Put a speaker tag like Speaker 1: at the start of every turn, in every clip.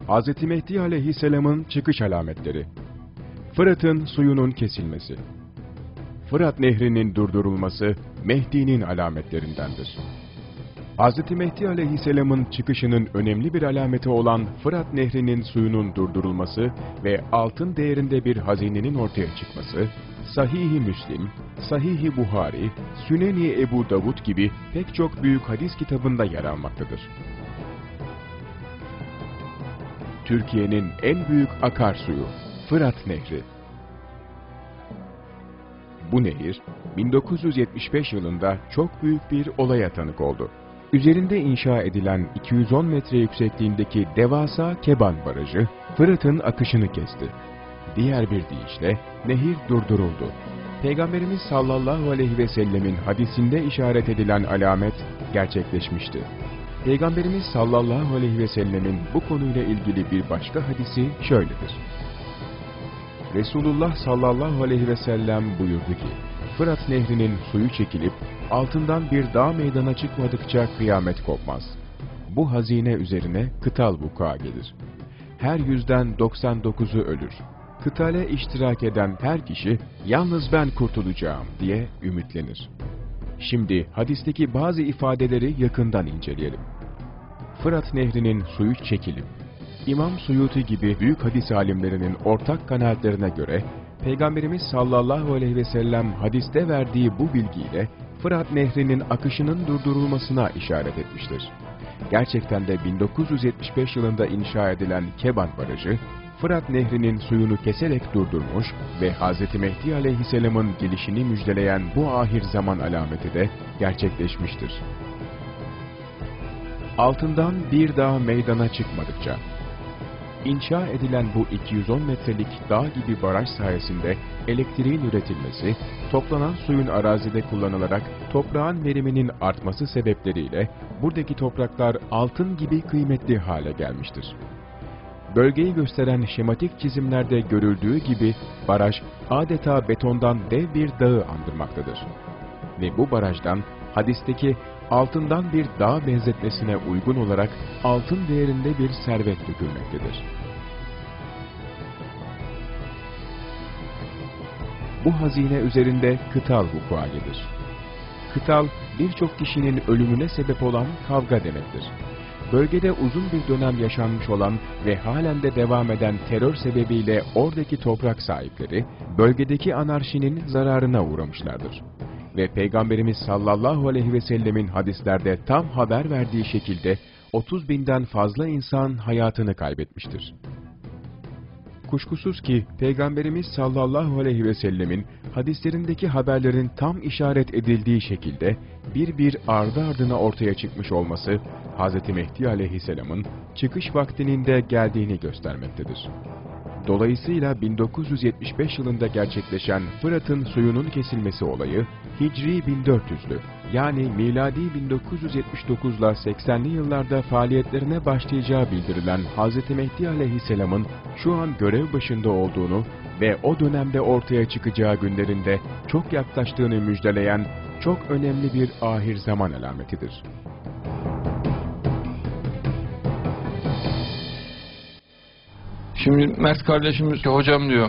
Speaker 1: Hz. Mehdi Aleyhisselam'ın çıkış alametleri. Fırat'ın suyunun kesilmesi. Fırat Nehri'nin durdurulması Mehdi'nin alametlerindendir. Hz. Mehdi Aleyhisselam'ın çıkışının önemli bir alameti olan Fırat Nehri'nin suyunun durdurulması ve altın değerinde bir hazinenin ortaya çıkması, Sahih-i Müslim, Sahih-i Buhari, Süneni Ebu Davud gibi pek çok büyük hadis kitabında yer almaktadır. Türkiye'nin en büyük akarsuyu Fırat Nehri. Bu nehir 1975 yılında çok büyük bir olaya tanık oldu. Üzerinde inşa edilen 210 metre yüksekliğindeki devasa Keban Barajı Fırat'ın akışını kesti. Diğer bir deyişle nehir durduruldu. Peygamberimiz sallallahu aleyhi ve sellemin hadisinde işaret edilen alamet gerçekleşmişti. Peygamberimiz sallallahu aleyhi ve sellemin bu konuyla ilgili bir başka hadisi şöyledir. Resulullah sallallahu aleyhi ve sellem buyurdu ki, Fırat Nehri'nin suyu çekilip altından bir dağ meydana çıkmadıkça kıyamet kopmaz. Bu hazine üzerine kıtal vuku'a gelir. Her 100'den 99'u ölür. Kıtale iştirak eden her kişi yalnız ben kurtulacağım diye ümitlenir. Şimdi hadisteki bazı ifadeleri yakından inceleyelim. Fırat Nehri'nin suyu çekilip, İmam Suyuti gibi büyük hadis alimlerinin ortak kanaatlerine göre, Peygamberimiz sallallahu aleyhi ve sellem hadiste verdiği bu bilgiyle Fırat Nehri'nin akışının durdurulmasına işaret etmiştir. Gerçekten de 1975 yılında inşa edilen Keban Barajı, Fırat Nehri'nin suyunu keserek durdurmuş ve Hz. Mehdi Aleyhisselam'ın gelişini müjdeleyen bu ahir zaman alameti de gerçekleşmiştir. Altından bir dağ meydana çıkmadıkça. İnşa edilen bu 210 metrelik dağ gibi baraj sayesinde elektriğin üretilmesi, toplanan suyun arazide kullanılarak toprağın veriminin artması sebepleriyle buradaki topraklar altın gibi kıymetli hale gelmiştir. Bölgeyi gösteren şematik çizimlerde görüldüğü gibi baraj adeta betondan dev bir dağı andırmaktadır. Ve bu barajdan hadisteki altından bir dağ benzetmesine uygun olarak altın değerinde bir servet dökülmektedir. Bu hazine üzerinde kıtal vuku'a gelir. Kıtal, birçok kişinin ölümüne sebep olan kavga demektir. Bölgede uzun bir dönem yaşanmış olan ve halen de devam eden terör sebebiyle oradaki toprak sahipleri, bölgedeki anarşinin zararına uğramışlardır. Ve Peygamberimiz sallallahu aleyhi ve sellemin hadislerde tam haber verdiği şekilde 30.000'den fazla insan hayatını kaybetmiştir. Kuşkusuz ki Peygamberimiz sallallahu aleyhi ve sellemin hadislerindeki haberlerin tam işaret edildiği şekilde bir ardı ardına ortaya çıkmış olması Hz. Mehdi aleyhisselamın çıkış vaktinin de geldiğini göstermektedir. Dolayısıyla 1975 yılında gerçekleşen Fırat'ın suyunun kesilmesi olayı, Hicri 1400'lü yani miladi 1979'la 80'li yıllarda faaliyetlerine başlayacağı bildirilen Hz. Mehdi Aleyhisselam'ın şu an görev başında olduğunu ve o dönemde ortaya çıkacağı günlerinde çok yaklaştığını müjdeleyen çok önemli bir ahir zaman alametidir.
Speaker 2: Şimdi Mert kardeşimiz ki hocam diyor,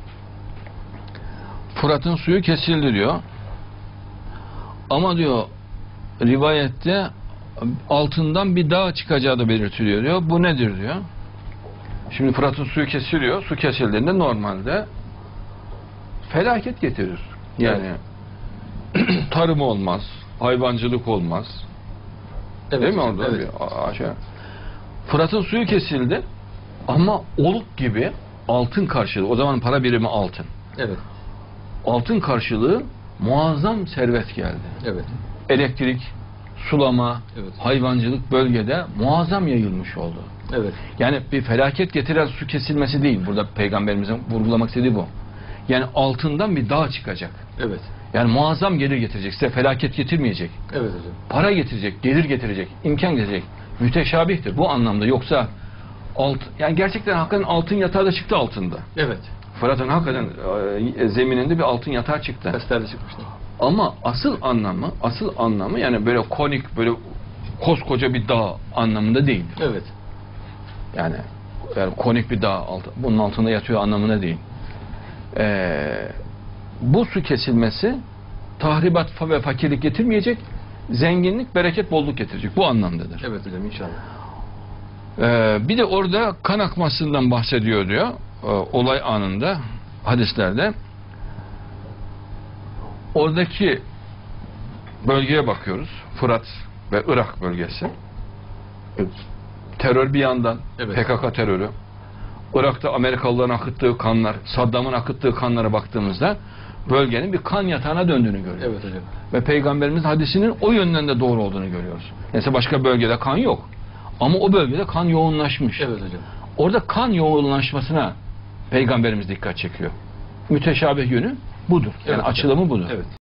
Speaker 2: Fırat'ın suyu kesildi diyor. Ama diyor rivayette altından bir dağ çıkacağı da belirtiliyor diyor. Bu nedir diyor. Şimdi Fırat'ın suyu kesiliyor. Su kesildiğinde normalde felaket getirir. Yani tarım olmaz, hayvancılık olmaz. Evet, değil mi orada? Evet. Fırat'ın suyu kesildi. Ama oluk gibi altın karşılığı, o zaman para birimi altın.
Speaker 3: Evet.
Speaker 2: Altın karşılığı muazzam servet geldi.
Speaker 3: Evet.
Speaker 2: Elektrik, sulama,
Speaker 3: evet,
Speaker 2: hayvancılık bölgede muazzam yayılmış oldu.
Speaker 3: Evet.
Speaker 2: Yani bir felaket getiren su kesilmesi değil. Burada Peygamberimizin vurgulamak istediği bu. Yani altından bir dağ çıkacak.
Speaker 3: Evet.
Speaker 2: Yani muazzam gelir getirecek. Size felaket getirmeyecek.
Speaker 3: Evet hocam.
Speaker 2: Para getirecek, gelir getirecek, imkan getirecek. Müteşabihtir bu anlamda. Yoksa yani gerçekten hakikaten altın yatağı da çıktı altında.
Speaker 3: Evet.
Speaker 2: Fırat'ın hakikaten zemininde bir altın yatağı çıktı.
Speaker 3: Testlerle çıkmıştı.
Speaker 2: Ama asıl anlamı yani böyle konik, böyle koskoca bir dağ anlamında değil.
Speaker 3: Evet.
Speaker 2: Yani yani konik bir dağ bunun altında yatıyor anlamına değil. Bu su kesilmesi tahribat ve fakirlik getirmeyecek, zenginlik, bereket, bolluk getirecek. Bu anlamdadır.
Speaker 3: Evet hocam inşallah.
Speaker 2: Bir de orada kan akmasından bahsediyor diyor. Olay anında hadislerde. Oradaki bölgeye bakıyoruz. Fırat ve Irak bölgesi. Terör bir yandan.
Speaker 3: Evet.
Speaker 2: PKK terörü. Irak'ta Amerikalıların akıttığı kanlar, Saddam'ın akıttığı kanlara baktığımızda bölgenin bir kan yatağına döndüğünü görüyoruz.
Speaker 3: Evet hocam.
Speaker 2: Ve Peygamberimiz hadisinin o yönden de doğru olduğunu görüyoruz. Mesela başka bölgede kan yok. Ama o bölgede kan yoğunlaşmış.
Speaker 3: Evet hocam.
Speaker 2: Orada kan yoğunlaşmasına Peygamberimiz dikkat çekiyor. Müteşabih yönü budur. Yani
Speaker 3: Evet,
Speaker 2: açılımı budur.
Speaker 3: Evet.